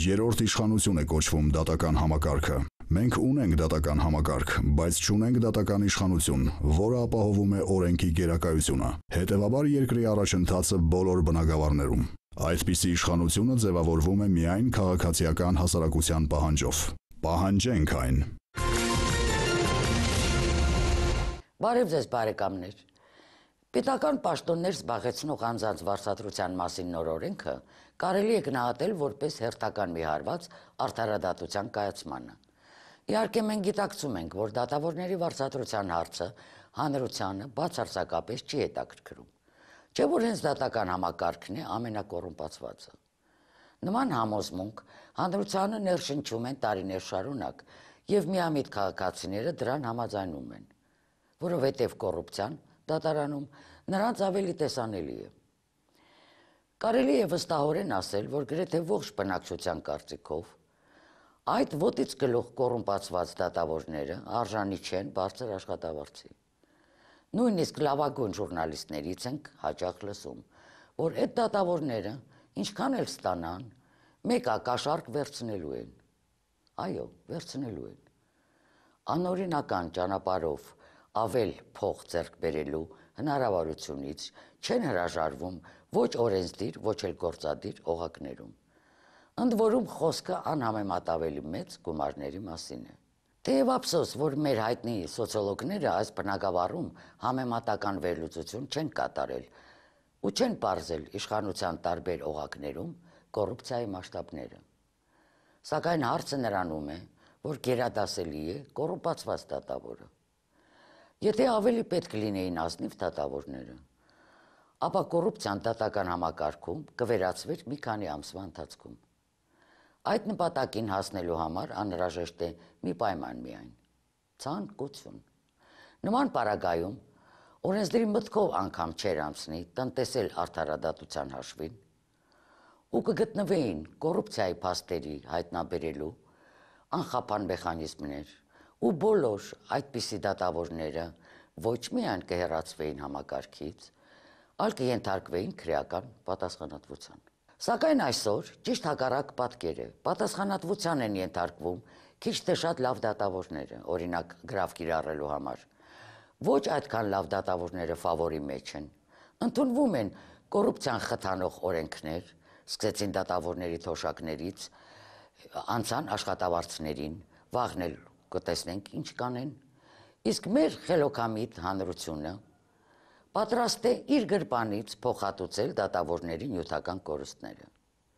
Երրորդ իշխանություն է կոչվում դատական համակարգը։ Մենք ունենք դատական համակարգ, բայց չունենք դատական իշխանություն, որը ապահովում է օրենքի գերակայությունը։ Հետևաբար երկրի առաջընթացը բոլոր բնագավառներում։ Այդպիսի իշխանությունը ձևավորվում է միայն քաղաքացիական հասարակության պահանջով։ Պահանջենք այն։ Բարև ձեզ բարեկամներ։ Պետական պաշտոններ զբաղեցնող անձանց վարձատրության մասին նոր օրենքը կարելի է գնահատել որպես հերթական մի հարված արդարադատության կայացմանը։ Իհարկե մենք գիտակցում ենք, որ դատավորների վարձատրության հարցը հանրությանը բացարձակապես չի հետաքրքրում, չէ՞ որ հենց դատական համակարգն է ամենակոռումպացվածը։ Նման համոզմունք հանրությանը ներշնչում են տարիներ շարունակ, եւ միամիտ քաղաքացիները դրան համաձայնում են, որովհետև կոռուպցիան դատարանում նրանց ավելի տեսանելի է։ Կարելի է վստահորեն ասել, որ գրեթե ողջ բնակչության կարծիքով այդ ոտից գլուխ կոռումպացված դատավորները արժանի չեն բարձր աշխատավարձի։ Նույնիսկ լավագույն ժուրնալիստներից ենք հաճախ լսում, որ այդ դատավորները ինչքան էլ ստանան, մեկ ակաշարք վերցնելու են։ Այո, վերցնելու են։ Անօրինական ճանապարհով ավել փող ձեռք բերելու հնարավորությունից չեն հրաժարվում ոչ օրենսդիր, ոչ էլ գործադիր օղակներում։ Ընդ որում խոսքը անհամեմատ ավելի մեծ գումարների մասին է։ Թեև ափսոս, որ մեր հայտնի սոցիոլոգները այս բնագավառում համեմատական վերլուծություն չեն կատարել ու չեն պարզել իշխանության տարբեր օղակներում կոռուպցիայի մասշտաբները։ Սակայն հարցը նրանում է, որ գերադասելի է կոռումպացված դատավորը։ Եթե ավելի պետք լինեին ազնիվ դատավորները, ապա կոռուպցիան դատական համակարգում կվերածվեր մի քանի ամսվա ընթացքում։ Այդ նպատակին հասնելու համար անհրաժեշտ է մի պայման միայն՝ ցանկություն։ Նման պարագայում օրենսդրի մտքով անգամ չեր անցնի տնտեսել արդարադատության հաշվին ու կգտնվեին կոռուպցիայի փաստերի հայտնաբերելու անխափան մեխանիզմներ, ու բոլոր այդպիսի դատավորները ոչ միայն կհեռացվեին համակարգից, այլ կենթարկվեին քրեական պատասխանատվության։ Սակայն այսօր ճիշտ հակառակ պատկեր է։ Պատասխանատվության են ենթարկվում քիչ թե շատ լավ դատավորները, օրինակ գրավ կիրառելու համար։ Ոչ այդքան լավ դատավորները ֆավորի մեջ են։ Ընդունվում են կոռուպցիան խթանող օրենքներ, սկսեցին դատավորների թոշակներից, անցան աշխատավարձներին, վաղն էլ կտեսնենք ինչ կանեն, իսկ մեր խելոքամիտ հանրությունը պատրաստ է իր գրպանից փոխհատուցել դատավորների նյութական կորուստները։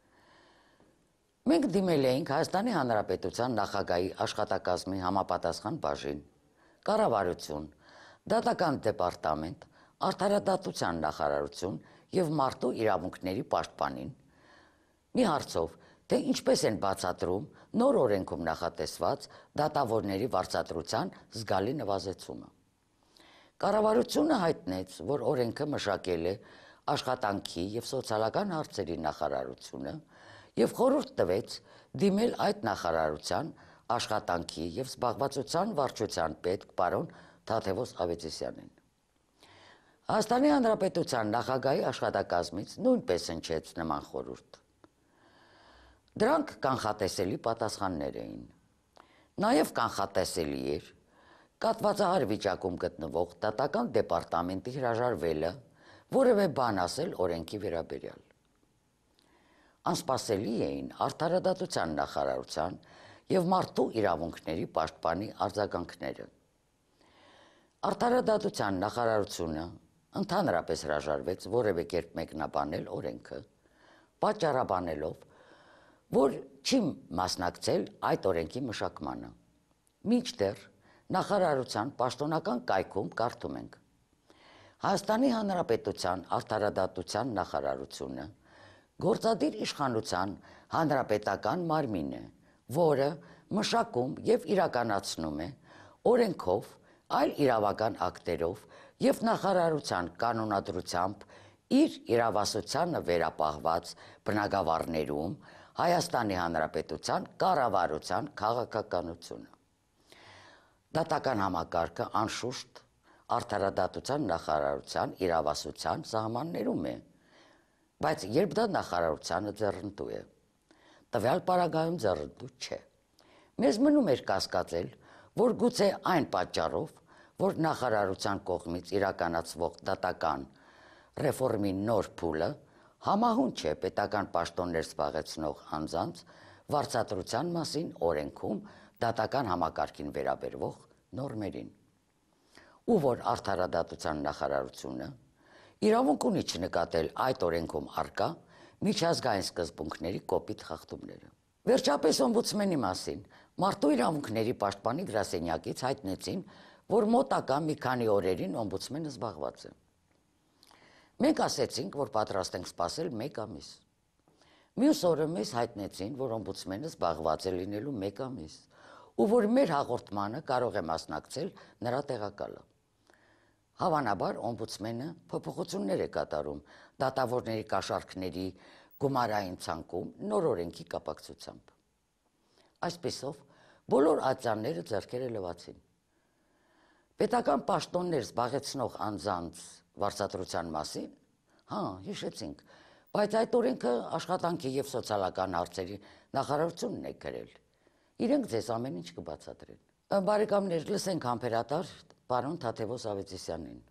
Մենք դիմել էինք Հայաստանի Հանրապետության նախագահի աշխատակազմի համապատասխան բաժին, կառավարություն, դատական դեպարտամենտ, արդարադատության նախարարություն եւ մարդու իրավունքների պաշտպանին մի հարցով, թե ինչպես են բացատրում նոր օրենքում նախատեսված դատավորների վարձատրության զգալի նվազեցումը։ Կառավարությունը հայտնեց, որ օրենքը մշակել է աշխատանքի եւ սոցիալական հարցերի նախարարությունը եւ խորհուրդ տվեց դիմել այդ նախարարության աշխատանքի եւ զբաղվածության վարչության պետ պարոն Թադևոս Ավետիսյանին։ Հայաստանի Հանրապետության նախագահի աշխատակազմից նույնպես հնչեց նման խորհուրդ։ Դրանք կանխատեսելի պատասխաններ էին։ Նաև կանխատեսելի էր կատվածահար վիճակում գտնվող դատական դեպարտամենտի հրաժարվելը որևէ բան ասել օրենքի վերաբերյալ։ Անսպասելի էին արդարադատության նախարարության եւ մարդու իրավունքների պաշտպանի արձագանքները։ Արդարադատության նախարարությունը ընդհանրապես հրաժարվեց որևէ կերպ մեկնաբանել օրենքը, պատճառաբանելով, որ չի մասնակցել այդ օրենքի մշակմանը։ Մինչդեռ նախարարության պաշտոնական կայքում կարդում ենք. Հայաստանի Հանրապետության արդարադատության նախարարությունը գործադիր իշխանության հանրապետական մարմին է, որը մշակում եւ իրականացնում է օրենքով, այլ իրավական ակտերով եւ նախարարության կանոնադրությամբ իր իրավասությանը վերապահված բնագավառներում Հայաստանի Հանրապետության կառավարության քաղաքականությունը։ Դատական համակարգը անշուշտ արդարադատության նախարարության իրավասության սահմաններում է, բայց երբ դա նախարարությանը ձեռնտու է, Տվյալ պարագայում ձեռնտու չէ։ Մեզ մնում էր կասկածել, որ գուցե այն պատճառով, որ նախարարության կողմից իրականացվող դատական ռեֆորմի նոր փուլը համահունչ է պետական պաշտոններ զբաղեցնող անձանց վարձատրության մասին օրենքում դատական համակարգին վերաբերվող նորմերին, ու որ արդարադատության նախարարությունը իրավունք ունի չնկատել այդ օրենքում առկա միջազգային սկզբունքների կոպիտ խախտումները։ Վերջապես օմբուդսմենի մասին մարդու իրավունքների պաշտպանի գրասենյակից հայտնեցին, որ մոտակա մի քանի օրերին օմբուդսմենը զբաղված է։ Մենք ասեցինք, որ պատրաստ ենք սպասել 1 ամիս։ Մյուս օրը մեզ հայտնեցին, որ օմբուդսմենը զբաղված է լինելու 1 ամիս, ու որ մեր հաղորդմանը կարող է մասնակցել նրա տեղակալը։ Հավանաբար օմբուդսմենը փոփոխություններ է կատարում դատավորների կաշառքների գումարային ցանկում նոր օրենքի կապակցությամբ։ Այսպիսով, բոլոր ատյանները ձեռքերը լվացին։ Պետական պաշտոններ զբաղեցնող անձանց վարձատրության մասին, հիշեցինք, բայց այդ օրենքը աշխատանքի եւ սոցիալական հարցերի նախարարությունն է գրել։ Իրենք ձեզ ամեն ինչ կբացատրեն։ Բարեկամներ, լսենք համբերատար պարոն Թաթևոս Ավետիսյանին։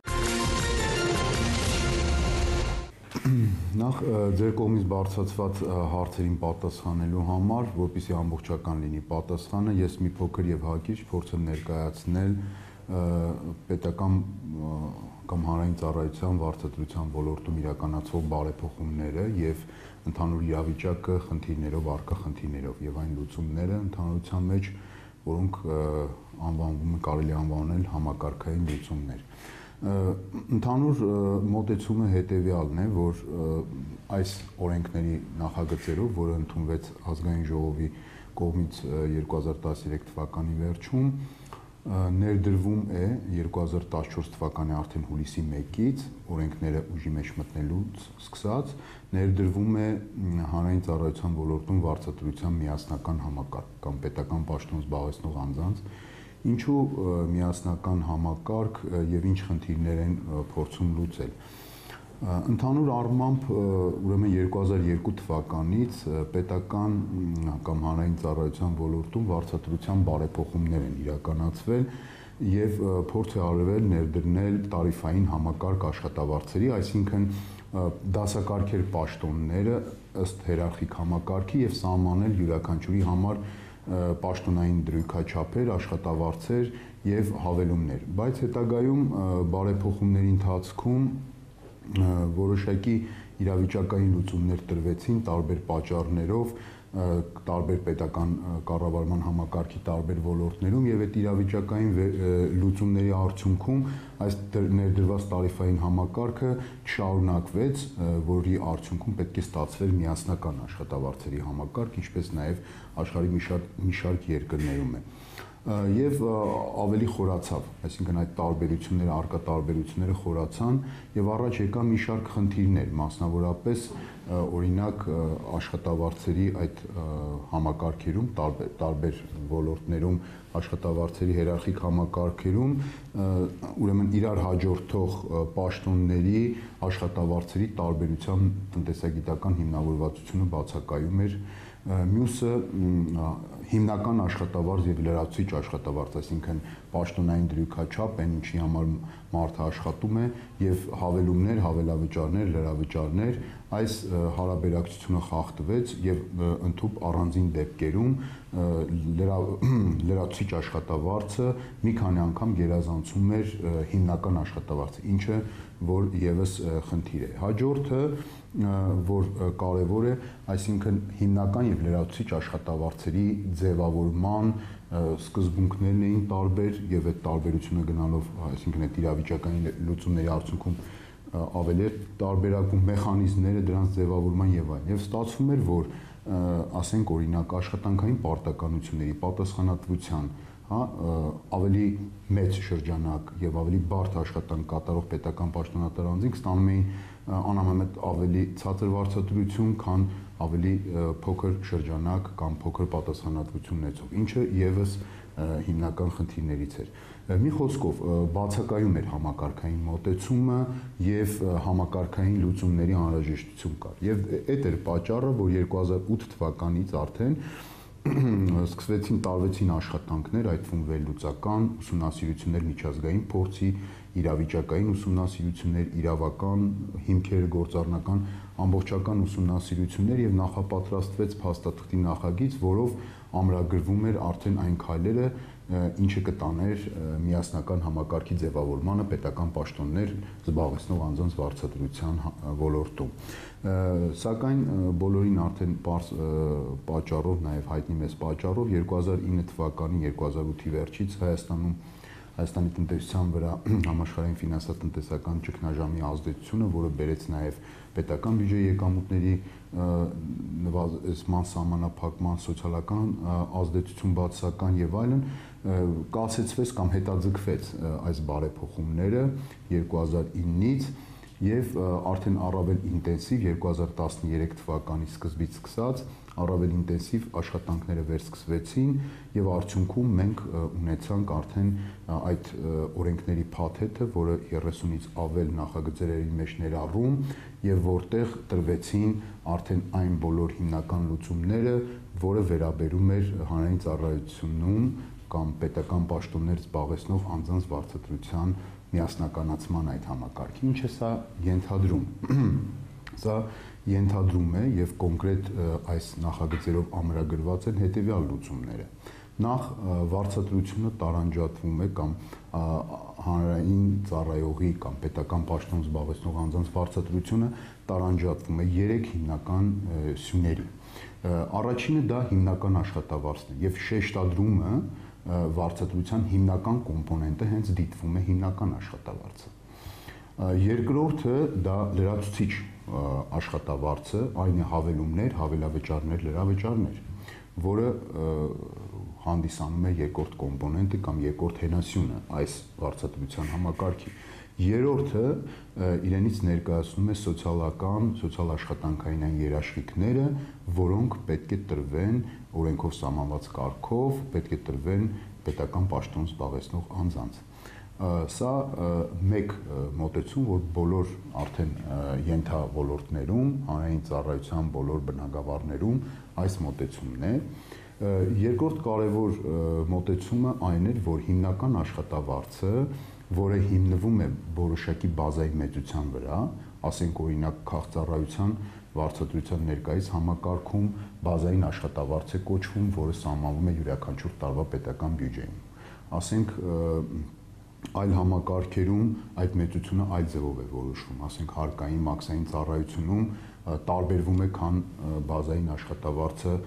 Նախ ձեր կողմից բարձրացված հարցերին պատասխանելու համար, որպեսզի ամբողջական լինի պատասխանը, ես մի փոքր եւ հակիրճ փորձեմ ներկայացնել պետական կամ հանրային ծառայության վարձատրության ոլորտում իրականացվող բարեփոխումները եւ ընդհանուր իրավիճակը խնդիրներով, առկա խնդիրներով եւ այն լուծումները ընդհանրության մեջ, որոնք անվանվում են, կարելի անվանել համակարգային լուծումներ։ Ընդհանուր մոտեցումը հետևյալն է, որ այս օրենքների նախագծերով, որը ընդունվեց ազգային ժողովի կողմից 2013 թվականի վերջում, ներդրվում է 2014 թվականի արդեն հուլիսի 1-ից օրենքները ուժի մեջ մտնելուց սկսած, ներդրվում է հանրային ծառայության ոլորտում վարձատրության միասնական համակարգ կամ պետական պաշտոն զբաղեցնող անձանց, ինչու միասնական համակարգ եւ ինչ խնդիրներ են փորձում լուծել։ Ընդհանուր առմամբ ուրեմն 2002 թվականից պետական կամ հանրային ծառայության ոլորտում վարձատրության բարեփոխումներ են իրականացվել եւ փորձ է արվել ներդրնել տարիֆային համակարգ աշխատավարձերի, այսինքն դասակարգեր պաշտոնները ըստ հիերարխիկ համակարգի եւ սահմանել յուրաքանչյուրի համար պաշտոնային դրույքաչափեր, աշխատավարձեր եւ հավելումներ, բայց հետագայում բարեփոխումների ընթացքում որոշակի իրավիճակային լուծումներ տրվեցին տարբեր պատճառներով, տարբեր պետական կառավարման համակարգի տարբեր ոլորտներում եւ այդ իրավիճակային լուծումների արդյունքում այս ներդրված տարիֆային համակարգը չշարունակվեց, որի արդյունքում պետք է ստացվեր միասնական աշխատավարձերի համակարգ, ինչպես նաեւ աշխարհի մի շարք երկրներում է։ Եվ ավելի խորացավ, այսինքն այդ տարբերությունները, առկա տարբերությունները խորացան եւ առաջ եկան մի շարք խնդիրներ, մասնավորապես օրինակ աշխատավարձերի այդ համակարգերում, տարբեր ոլորտներում աշխատավարձերի հիերարխիկ համակարգերում, ուրեմն իրար հաջորդող պաշտոնների աշխատավարձերի տարբերության տնտեսագիտական հիմնավորվածությունը բացակայում էր։ Մյուսը հիմնական աշխատավարձ եւ լրացուցիչ աշխատավարձ, այսինքն պաշտոնային դրույքաչափ են, ինչի համար մարդը աշխատում է եւ հավելումներ, հավելավճարներ, լրավճարներ, այս հարաբերակցությունը խախտվեց եւ ընդհանուր առանձին դեպքերում լրացուցիչ աշխատավարձը մի քանի անգամ գերազանցում էր հիմնական աշխատավարձը, ինչը որ եւս խնդիր է։ Հաջորդը, որ կարևոր է, այսինքն հիմնական եւ լրացուցիչ աշխատավարձերի ձևավորման սկզբունքներն էին տարբեր եւ այդ տարբերությունը գնալով, այսինքն այդ իրավիճակային լուծումների արդյունքում ավելի տարբերակում մեխանիզմները դրանց ձևավորման եւ այլն։ Եվ ստացվում էր, որ ասենք օրինակ աշխատանքային պարտականությունների պատասխանատվության ավելի մեծ շրջանակ եւ ավելի բարդ աշխատանք կատարող պետական պաշտոնատար անձինք ստանում էին անամենտ ավելի ցածր վարձատրություն, քան ավելի փոքր շրջանակ կամ փոքր պատասխանատվություն ունեցող, ինչը եւս հիմնական խնդիրներից էր։ Մի խոսքով բացակայում էր համակարգային մոտեցումը եւ համակարգային լուծումների անհրաժեշտություն կար։ Եվ այդ էր պատճառը, որ 2008 թվականից արդեն տարվեցին աշխատանքներ, այդ թվում վերլուծական ուսումնասիրություններ միջազգային փորձի, իրավիճակային ուսումնասիրություններ, իրավական հիմքեր, գործառնական ամբողջական ուսումնասիրություններ եւ նախապատրաստվեց փաստաթղթի նախագիծ, որով ամրագրվում էր արդեն այն քայլերը, ինչը կտաներ միասնական համակարգի ձևավորմանը պետական պաշտոններ զբաղեցնող անձանց վարձատրության ոլորտում։ Սակայն բոլորին արդեն պարզ պատճառով, նաև հայտնի մեծ պատճառով 2009 թվականի 2008-ի վերջից Հայաստանի տնտեսության վրա համաշխարհային ֆինանսատնտեսական ճգնաժամի ազդեցությունը, որը բերեց նաև պետական բյուջեի եկամուտների նվազեցման, սահմանափակման, սոցիալական ազդեցություն բացասական եւ այլն, կասեցվեց կամ հետաձգվեց այս բարեփոխումները 2009-ից եւ արդեն առավել ինտենսիվ 2013 թվականի սկզբից սկսած առավել ինտենսիվ աշխատանքները վերսկսվեցին եւ արդյունքում մենք ունեցանք արդեն այդ օրենքների փաթեթը, որը 30-ից ավել նախագծերի մեջ ներառում եւ որտեղ տրվեցին արդեն այն բոլոր հիմնական լուծումները, որը վերաբերում էր հանրային ծառայությունում կամ պետական պաշտոններ զբաղեցնող անձանց վարձատրության միասնականացման այդ համակարգի։ Ինչ է սա ենթադրում։ Սա ենթադրում է եւ կոնկրետ այս նախագծերով ամրագրված են հետեւյալ լուծումները։ Նախ վարձատրությունը տարանջատվում է կամ հանրային ծառայողի կամ պետական պաշտոն զբաղեցնող անձանց վարձատրությունը տարանջատվում է 3 հիմնական սյուների։ Առաջինը դա հիմնական աշխատավարձն է եւ շեշտադրումը վարձատրության հիմնական կոմպոնենտը հենց դիտվում է հիմնական աշխատավարձը։ Երկրորդը դա լրացուցիչ աշխատավարձը, այն է հավելումներ, հավելավճարներ, լրավճարներ, որը հանդիսանում է երկրորդ կոմպոնենտը կամ երկրորդ հենասյունը այս վարձատրության համակարգի։ Երրորդը իրենից ներկայացնում է սոցիալական, սոցիալ-աշխատանքային երաշխիքները, որոնք պետք է տրվեն օրենքով սահմանված կարգով, պետք է տրվեն պետական պաշտոն զբաղեցնող անձանց։ Սա մեկ մոտեցում, որ բոլոր արդեն ենթաոլորտներում, հանրային ծառայության բոլոր բնագավառներում այս մոտեցումն է։ Երկրորդ կարևոր մոտեցումը այն էր, որ հիմնական աշխատավարձը, որը հիմնվում է որոշակի բազայի մեծության վրա, ասենք օրինակ քաղաքծառայության վարձատրության ներկայիս համակարգում բազային աշխատավարձ է կոչվում, որը սահմանվում է յուրաքանչյուր տարվա պետական բյուջեում։ Ասենք այլ համակարգերում այդ մեծությունը այլ ձևով է որոշվում, ասենք հարկային, մաքսային ծառայությունում տարբերվում է, քան բազային աշխատավարձը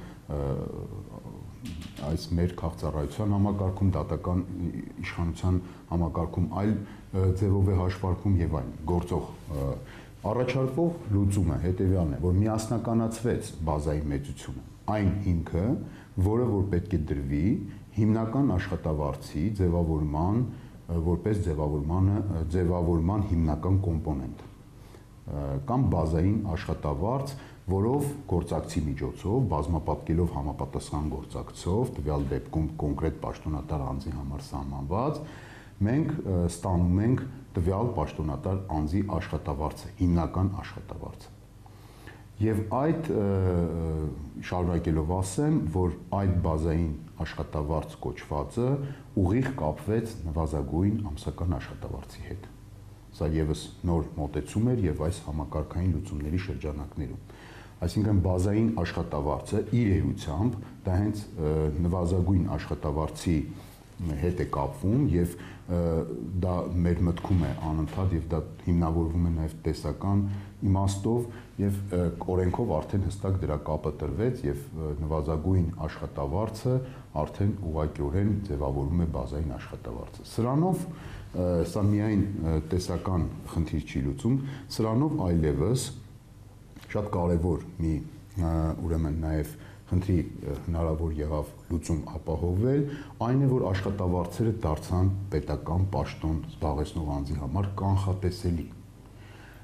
այս մեր քաղաքծառայության համակարգում, դատական իշխանության համակարգում այլ ձևով է հաշվարկվում եւ այլն։ Գործող առաջարկվող լուծումը հետեւյալն է, որ միասնականացվեց բազայի մեծությունը, այն հիմքը, որը որ պետք է դրվի հիմնական աշխատավարձի ձևավորման, որպես ձևավորման հիմնական կոմպոնենտ կամ բազային աշխատավարձ, որով գործակցի միջոցով, բազմապատկելով համապատասխան գործակցով, տվյալ դեպքում կոնկրետ պաշտոնատար անձի համար սահմանված, մենք ստանում ենք տվյալ պաշտոնատար անձի աշխատավարձը, հիմնական աշխատավարձը։ Եվ այդ շարունակելով ասեմ, որ այդ բազային աշխատավարձ կոչվածը ուղիղ կապվեց նվազագույն ամսական աշխատավարձի հետ։ Սա եւս նոր մոտեցում էր եւ այս համակարգային լուծումների շրջանակներում։ Այսինքն բազային աշխատավարձը իր էությամբ դա հենց նվազագույն աշխատավարձի հետ է կապվում եւ դա մեր մտքում է անընդհատ եւ դա հիմնավորվում է նաեւ տեսական իմաստով եւ օրենքով արդեն հստակ դրա կապը տրվեց եւ նվազագույն աշխատավարձը արդեն ուղղակիորեն ձևավորում է բազային աշխատավարձը։ Սրանով սա միայն տեսական խնդիր չի լուծում, սրանով այլևս շատ կարևոր մի ուրեմն նաեւ խնդրի հնարավոր եղավ լուծում ապահովել, այն է, որ աշխատավարձերը դարձան պետական պաշտոն զբաղեցնող անձի համար կանխատեսելի։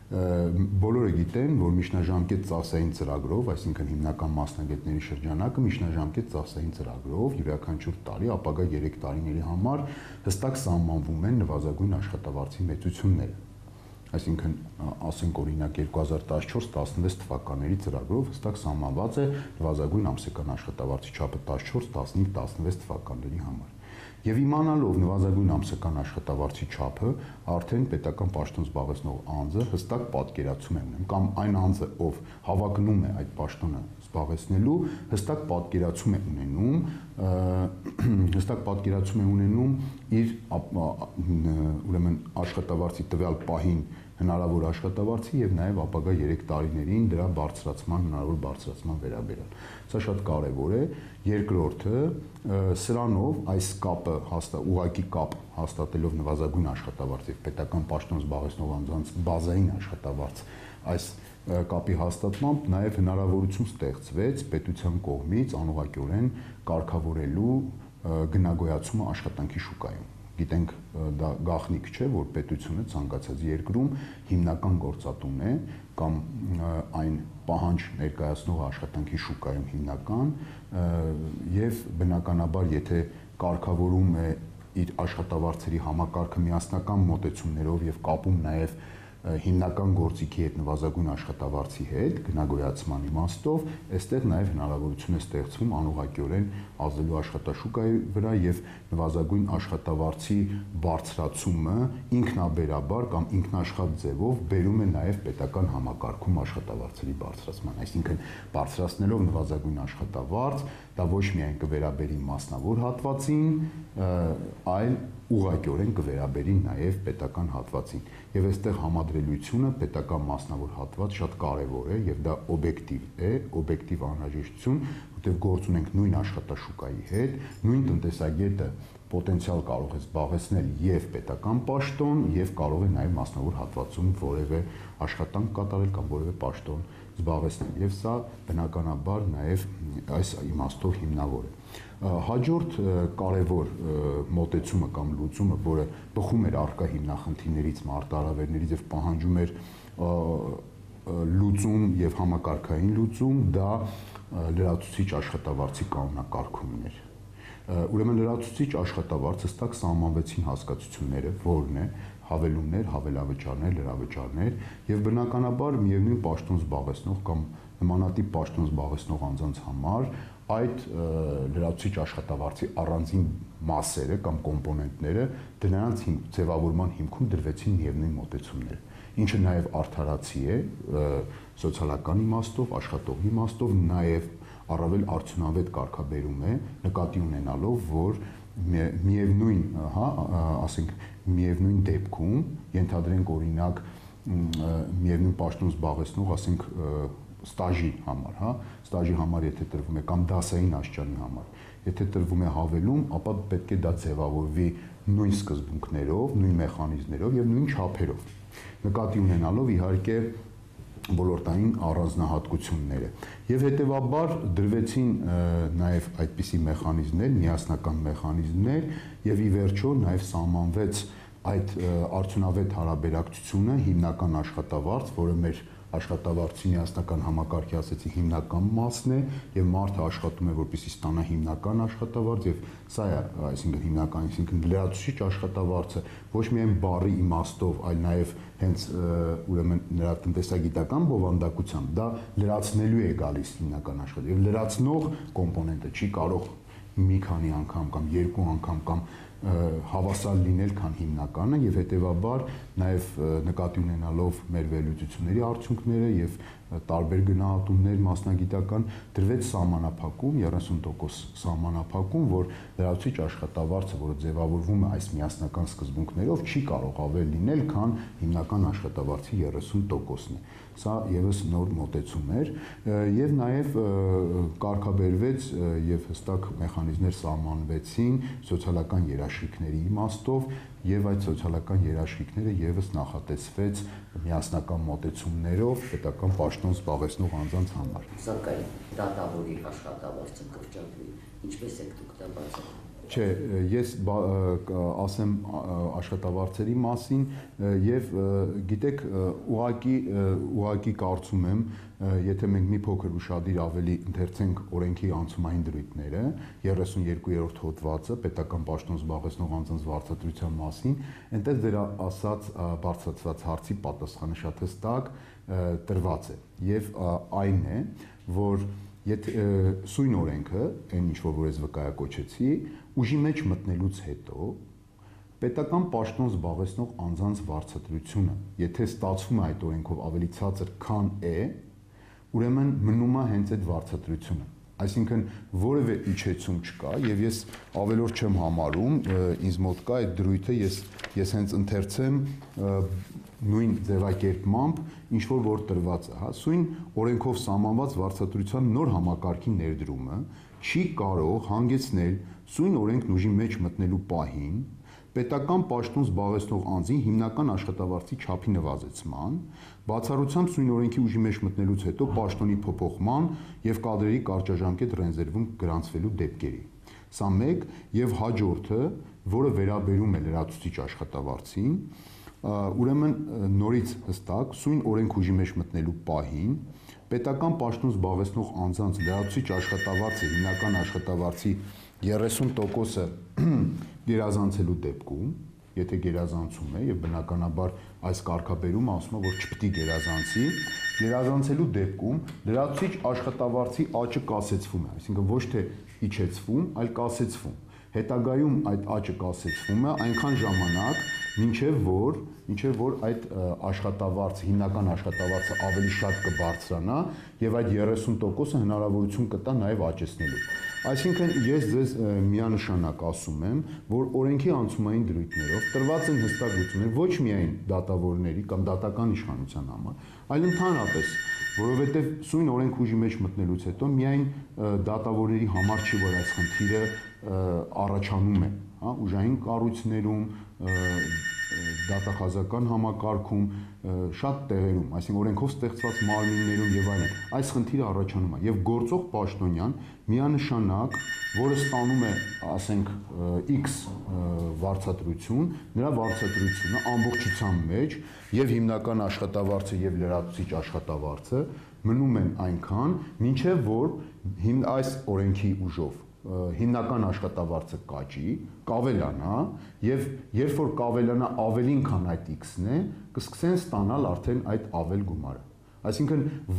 Բոլորը գիտեն, որ միջնաժամկետ ծախսային ծրագրով, այսինքն հիմնական մասնագետների շրջանակը միջնաժամկետ ծախսային ծրագրով յուրաքանչյուր տարի ապագա 3 տարիների համար հստակ սահմանվում են նվազագույն աշխատավարձի մեծությունները։ Այսինքն, ասենք օրինակ 2014-16 թվականների ծրագրով հստակ սահմանված է նվազագույն ամսական աշխատավարձի չափը 14-15-16 թվականների համար։ Եվ իմանալով նվազագույն ամսական աշխատավարձի չափը, արդեն պետական պաշտոն զբաղեցնող անձը հստակ պատկերացում է ունենում, կամ այն անձը, ով հավակնում է այդ պաշտոնը զբաղեցնելու, հստակ պատկերացում է ունենում իր ուրեմն աշխատավարձի տվյալ պահին հնարավոր աշխատավարձի եւ նաեւ ապագա 3 տարիներին դրա հնարավոր բարձրացման վերաբերյալ։ Սա շատ կարեւոր է։ Երկրորդը, սրանով այս կապը ուղղակի կապ հաստատելով նվազագույն աշխատավարձ եւ պետական պաշտոն զբաղեցնող անձանց բազային աշխատավարձ, այս կապի հաստատմամբ նաեւ հնարավորություն ստեղծվեց պետության կողմից անուղղակիորեն կարգավորելու գնագոյացումը աշխատանքի շուկայում։ Գիտենք, դա գաղտնիք չէ, որ պետությունը ցանկացած երկրում հիմնական գործատուն է կամ այն պահանջ ներկայացնող աշխատանքի շուկայում հիմնական եւ բնականաբար եթե կարգավորում է իր աշխատավարձերի համակարգը միասնական մոտեցումներով եւ կապում նաեւ հիմնական գործիքի հետ նվազագույն աշխատավարձի հետ գնագոյացման իմաստով, այստեղ նաև հնարավորություն է ստեղծվում անուղղակիորեն ազդելու աշխատաշուկայի վրա եւ նվազագույն աշխատավարձի բարձրացումը ինքնաբերաբար կամ ինքնաշխատ ձևով բերում է նաև պետական համակարգում աշխատավարձերի բարձրացման, այսինքն բարձրացնելով նվազագույն աշխատավարձ, դա ոչ միայն կվերաբերի մասնավոր հատվածին, այլ ուղղակիորեն կվերաբերի նաև պետական հատվածին։ Եվ այստեղ համադրելությունը պետական մասնավոր հատված շատ կարևոր է եւ դա օբյեկտիվ անհրաժեշտություն, որտեղ գործ ունենք նույն աշխատաշուկայի հետ, նույն տնտեսագետը պոտենցիալ կարող է զբաղեցնել եւ պետական պաշտոն եւ կարող է նաեւ մասնավոր հատվածում որևէ աշխատանք կատարել կամ որևէ պաշտոն զբաղեցնել եւ սա բնականաբար նաեւ այս իմաստով հիմնավոր է։ Հաջորդ կարևոր մոտեցումը կամ լուծումը, որը բխում էր առկա հիմնախնդիրներից, մարտահրավերներից եւ պահանջում էր լուծում եւ համակարգային լուծում, դա լրացուցիչ աշխատավարձի կանոնակարգումն էր։ Ուրեմն լրացուցիչ աշխատավարձ հստակ սահմանվեցին հասկացությունները, որն է հավելումներ, հավելավճարներ, լրավճարներ եւ բնականաբար միևնույն պաշտոն զբաղեցնող կամ նմանատիպ պաշտոն զբաղեցնող անձանց համար այդ լրացուցիչ աշխատավարձի առանձին մասերը կամ կոմպոնենտները դրանց ձևավորման հիմքում դրվեցին միևնույն մոտեցումներ, ինչը նաև արդարացի է սոցիալական իմաստով, աշխատողի իմաստով, նաև առավել արդյունավետ կարգաբերում է, նկատի ունենալով, որ միևնույն դեպքում ենթադրենք օրինակ միևնույն պաշտոն զբաղեցնող, ասենք ստաժի համար, ստաժի համար եթե տրվում է կամ դասային աստիճանի համար, եթե տրվում է հավելում, ապա պետք է դա ձևավորվի նույն սկզբունքներով, նույն մեխանիզմներով եւ նույն չափերով։ Նկատի ունենալով իհարկե ոլորտային առանձնահատկությունները եւ հետեւաբար դրվեցին նաեւ այդպիսի մեխանիզմներ, միասնական մեխանիզմներ եւ ի վերջո նաեւ սահմանվեց այդ արդյունավետ հարաբերակցությունը հիմնական աշխատավարձ, որը մեր աշխատավարձի միասնական համակարգի ասեցի հիմնական մասն է եւ մարդը աշխատում է որպեսզի ստանա հիմնական աշխատավարձ եւ սա է, այսինքն հիմնական, այսինքն լրացուցիչ աշխատավարձը ոչ միայն բառի իմաստով, այլ նաեւ հենց ուրեմն նրա տնտեսագիտական բովանդակությամբ դա լրացնելու է գալիս հիմնական աշխատավարձը եւ լրացնող կոմպոնենտը չի կարող մի քանի անգամ կամ երկու անգամ կամ հավասար լինել, քան հիմնականը եւ հետեւաբար նաեւ նկատի ունենալով մեր վերլուծությունների արդյունքները եւ տարբեր գնահատումներ մասնագիտական դրվեց սահմանափակում 30% սահմանափակում, որ լրացուցիչ աշխատավարձը, որը ձևավորվում է այս միասնական սկզբունքներով, չի կարող ավել լինել, քան հիմնական աշխատավարձի 30%-ն է։ Սա եւս նոր մոտեցում էր եւ նաեւ կարգաբերվեց եւ հստակ մեխանիզմներ սահմանվեցին սոցիալական երաշխիքների իմաստով եւ այդ սոցիալական երաշխիքները եւս նախատեսվեց միասնական մոտեցումներով պետական պաշտոն զբաղեցնող անձանց համար։ Սակայն դատավորի աշխատավարձը կրճատվի, ինչպես եք դուք դա բացատրում։ Չէ, ես ասեմ աշխատավարձերի մասին եւ գիտեք, ուղղակի կարծում եմ, եթե մենք մի փոքր ուշադիր ավելի ընթերցենք օրենքի անցումային դրույթները, 32-րդ հոդվածը պետական պաշտոն զբաղեցնող անձանց վարձատրության մասին, այնտեղ դեր ասած բարձրացված հարցի պատասխանը շատ հստակ տրված է եւ այն է, որ եթե սույն օրենքը, այն ինչ որ ես վկայակոչեցի, ուժի մեջ մտնելուց հետո պետական պաշտոն զբաղեցնող անձանց վարձատրությունը, եթե ստացվում է այդ օրենքով ավելի ցածր, քան է, ուրեմն մնում է հենց այդ վարձատրությունը։ Այսինքն որևէ իջեցում չկա եւ ես ավելորդ չեմ համարում, ինձ մոտ կա այդ դրույթը, ես հենց ընթերցեմ նույն ձևակերպմամբ, ինչ որ տրված է, հա, սույն օրենքով սահմանված վարձատրության նոր համակարգի ներդրումը չի կարող հանգեցնել սույն օրենքն ուժի մեջ մտնելու պահին պետական պաշտոն զբաղեցնող անձին հիմնական աշխատավարձի չափի նվազեցման, բացառությամբ սույն օրենքի ուժի մեջ մտնելուց հետո պաշտոնի փոփոխման եւ կադրերի կարճաժամկետ ռեզերվում գրանցվելու դեպքերի։ Սա մեկ եւ հաջորդը, որը վերաբերում է լրացուցիչ աշխատավարձին, ուրեմն նորից հստակ սույն օրենք ուժի մեջ մտնելու պահին պետական պաշտոն զբաղեցնող անձանց լրացուցիչ աշխատավարձը հիմնական աշխատավարձի 30%-ը գերազանցելու դեպքում, եթե գերազանցում է եւ բնականաբար այս կարգաբերումը ասում է, որ չպետք է գերազանցելու դեպքում լրացուցիչ աշխատավարձի աճը կասեցվում է, այսինքն ոչ թե իջեցվում, այլ կասեցվում։ Հետագայում այդ աճը կասեցվում է այնքան ժամանակ, մինչև որ այդ աշխատավարձը, հիմնական աշխատավարձը ավելի շատ կբարձրանա եւ այդ 30%-ը հնարավորություն կտա նաեւ աճեցնելու։ Այսինքն ես ձեզ միանշանակ ասում եմ, որ օրենքի անցումային դրույթներով տրված են հստակ լուծումներ ոչ միայն դատավորների կամ դատական իշխանության համար, այլ ընդհանրապես, որովհետև սույն օրենք ուժի մեջ մտնելուց հետո միայն դատավորների համար չի, որ այս խնդիրը առաջանում է, հա, ուժային կառույցներում, դատախազական համակարգում, շատ տեղերում, այսինքն օրենքով ստեղծված մարմիններում եւ այլն, այս խնդիրը առաջանում է եւ գործող պաշտոնյան միանշանակ, որը ստանում է, ասենք, X վարձատրություն, նրա վարձատրությունը ամբողջության մեջ եւ հիմնական աշխատավարձը եւ լրացուցիչ աշխատավարձը մնում են այնքան, մինչեւ որ այս օրենքի ուժով հիմնական աշխատավարձը կաճի, կավելանա եւ երբ որ կավելանա ավելին քան այդ X-ն է, կսկսեն ստանալ արդեն այդ ավել գումարը։ Այսինքն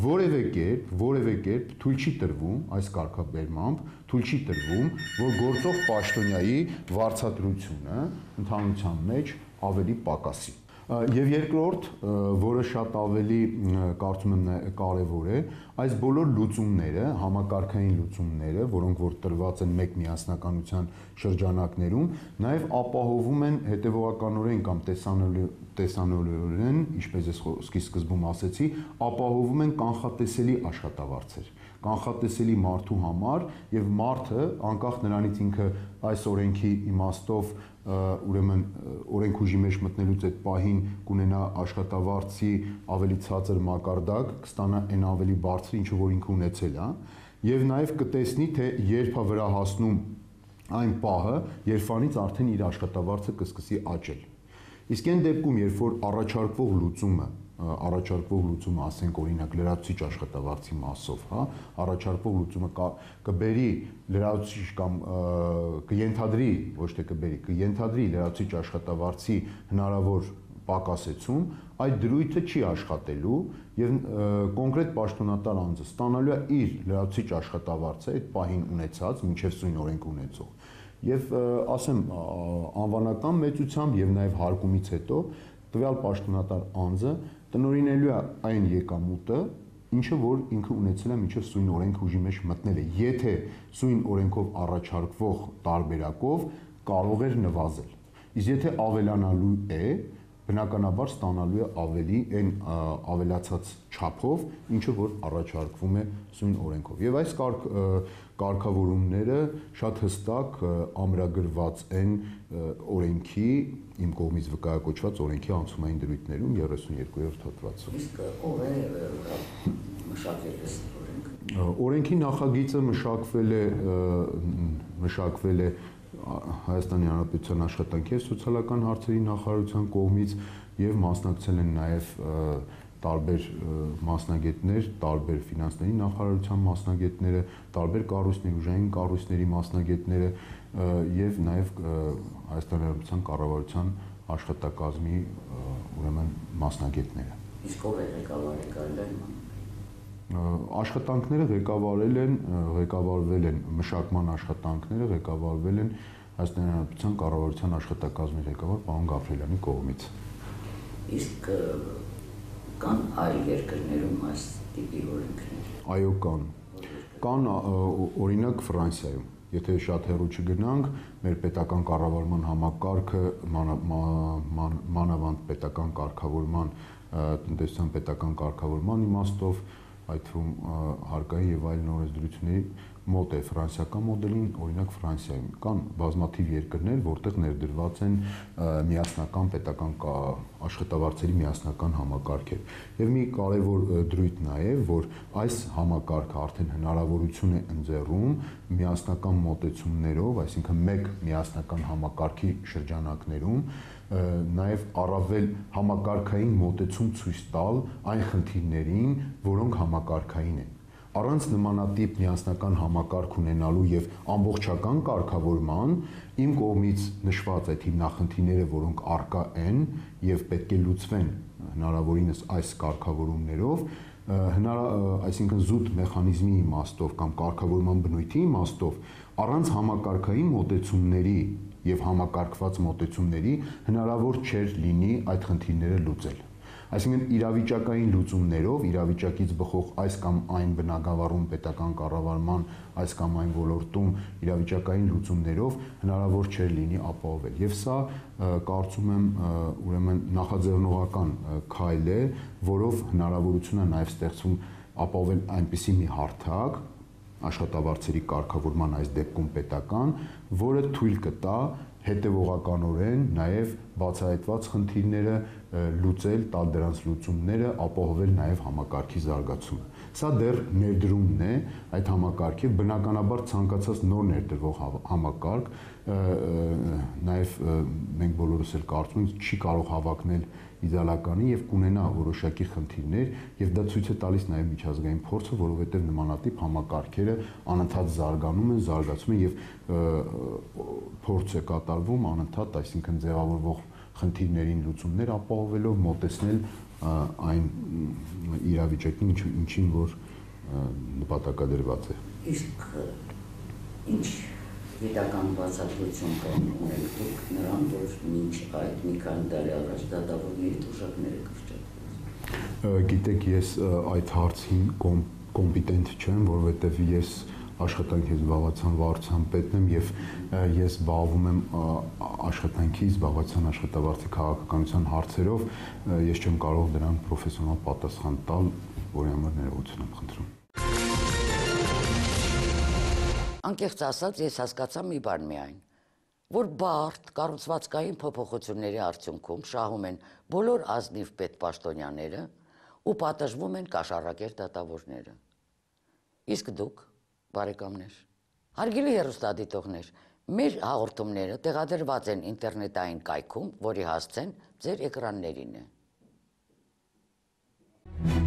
որևէ կերպ թույլ չի տրվում այս կարգաբերմամբ, թույլ չի տրվում, որ գործող պաշտոնյայի վարձատրությունը ընդհանրության մեջ ավելի պակասի։ Եվ երկրորդ, որը շատ ավելի կարծում եմ կարևոր է, այս բոլոր լուծումները, համակարգային լուծումները, որոնք որ տրված են մեկ միասնականության շրջանակներում, նաև ապահովում են հետևողականորեն կամ տեսանելիորեն, ինչպես ես խոսքի սկզբում ասեցի, ապահովում են կանխատեսելի աշխատավարձեր, կանխատեսելի մարդու համար եւ մարդը անկախ նրանից ինքը այս օրենքի իմաստով ուրեմն օրենք ուժի մեջ մտնելուց այդ պահին կունենա աշխատավարձի ավելի ցածր մակարդակ, կստանա այն ավելի բարձր, ինչը որ ինքը ունեցել է, եւ նաեւ կտեսնի, թե երբ է վրա հասնում այն պահը, երբանից արդեն իր աշխատավարձը կսկսի աճել։ Իսկ այն դեպքում, երբ որ առաջարկվող լուծումը, ասենք օրինակ լրացուցիչ աշխատավարձի մասով, հա, առաջարկվող լուծումը կբերի լրացուցիչ կամ կենթադրի, ոչ թե կենթադրի լրացուցիչ աշխատավարձի հնարավոր պակասեցում, այդ դրույթը չի աշխատելու եւ կոնկրետ պաշտոնատար անձը ստանալու է իր լրացուցիչ աշխատավարձը այդ պահին ունեցած, մինչեւ սույն օրենք ունեցող։ Եվ ասեմ անվանական մեծությամբ եւ նաեւ հարկումից հետո տվյալ պաշտոնատար անձը տնօրինելու է այն եկամուտը, ինչը որ ինքը ունեցել է մինչև սույն օրենք ուժի մեջ մտնել է, եթե սույն օրենքով առաջարկվող տարբերակով կարող էր նվազել։ Իսկ եթե ավելանալու է, բնականաբար ստանալու է ավելի այն ավելացած չափով, ինչը որ առաջարկվում է սույն օրենքով։ Եվ այս կարգավորումները շատ հստակ ամրագրված են օրենքի, իմ կողմից վկայակոչված օրենքի անցումային դրույթներում 32-րդ հոդվածում։ Իսկ ով է մշակել այս օրենքը։ Օրենքի նախագիծը մշակվել է Հայաստանի Հանրապետության աշխատանքի եւ սոցիալական հարցերի նախարարության կողմից եւ մասնակցել են նաեւ տարբեր մասնագետներ, տարբեր ֆինանսների նախարարության մասնագետները, տարբեր կառույցների, ուժային կառույցների մասնագետները եւ նաեւ Հայաստանի Հանրապետության կառավարության աշխատակազմի ուրեմն մասնագետները։ Իսկ ով է ղեկավարել Աշխատանքները ղեկավարվել են մշակման աշխատանքները ղեկավարվել են Հայաստանի Հանրապետության կառավարության աշխատակազմի ղեկավար պարոն Գաբրիելյանի կողմից։ Իսկ կան այլ երկրներում այս տիպի օրենքներ։ Այո, կան օրինակ Ֆրանսիայում։ Եթե շատ հեռու չգնանք, մեր պետական կառավարման համակարգը մանավանդ պետական կարգավորման, տնտեսության պետական կարգավորման իմաստով, այդ թվում հարկային եւ այլ օրենսդրությունների մոտ է ֆրանսիական մոդելին, օրինակ Ֆրանսիայում կան բազմաթիվ երկրներ, որտեղ ներդրված են միասնական պետական աշխատավարձերի միասնական համակարգեր։ Եվ մի կարևոր դրույթ նաեւ, որ այս համակարգը արդեն հնարավորություն է ընձեռում միասնական մոտեցումներով, այսինքն մեկ միասնական համակարգի շրջանակներում նաև առավել համակարգային մոտեցում ցույց տալ այն խնդիրներին, որոնք համակարգային են։ Առանց նմանատիպ միասնական համակարգ ունենալու եւ ամբողջական կարգավորման իմ կողմից նշված այդ հիմնախնդիրները, որոնք առկա են եւ պետք է լուծվեն հնարավորինս այս կարգավորումներով, այսինքն զուտ մեխանիզմի իմաստով կամ կարգավորման բնույթի իմաստով, առանց համակարգային մոտեցումների եւ համակարգված մոտեցումների հնարավոր չէր լինի այդ խնդիրները լուծել։ Այսինքն իրավիճակային լուծումներով, իրավիճակից բխող այս կամ այն բնագավառում պետական կառավարման, այս կամ այն ոլորտում իրավիճակային լուծումներով հնարավոր չէր լինի ապահովել։ Եվ սա կարծում եմ ուրեմն նախաձեռնողական քայլ է, որով հնարավորություն է նաև ստեղծվում ապահովել այնպիսի մի հարթակ աշխատավարձերի կարգավորման այս դեպքում պետական, որը թույլ կտա հետևողականորեն նաև բացահայտված խնդիրները լուծել, տալ դրանց լուծումները, ապահովել նաև համակարգի զարգացումը։ Սա դեռ ներդրումն է այդ համակարգի, բնականաբար ցանկացած նոր ներդրվող համակարգ, նաև մենք բոլորս էլ կարծում ենք չի կարող հավակնել իդեալականի եւ կունենա որոշակի խնդիրներ եւ դա ցույց է տալիս նաեւ միջազգային փորձը, որովհետեւ նմանատիպ համակարգերը անընդհատ զարգանում են, զարգացում են եւ փորձ է կատարվում անընդհատ, այսինքն ձևավորվող խնդիրներին լուծումներ ապահովելով մոտեցնել այն իրավիճակին, ինչին որ նպատակադրված է։ Իսկ ինչ գիտական բացատրություն կան ունենք դուք նրան, որ մինչ այդ մի քանի տարի առաջ դատավորների թոշակները կրճատվեցին։ Գիտեք, ես այդ հարցին կոմպետենտ չեմ, որովհետև ես աշխատանքի զբաղվածության վարչության պետն եմ եւ ես զբաղվում եմ աշխատանքի զբաղվածության աշխատավարձի քաղաքականության հարցերով, ես չեմ կարող դրան պրոֆեսիոնալ պատասխան տալ, որի համար ներողություն եմ խնդրում։ Անկեղծ ասած, ես հասկացա մի բան միայն, որ բարդ կառուցվածքային փոփոխությունների արդյունքում շահում են բոլոր ազնիվ պետպաշտոնյաները ու պատժվում են կաշառակեր դատավորները։ Իսկ դուք, բարեկամներ, հարգելի հեռուստադիտողներ, մեր հաղորդումները տեղադրված են ինտերնետային կայքում, որի հասցեն ձեր էկրաններին է։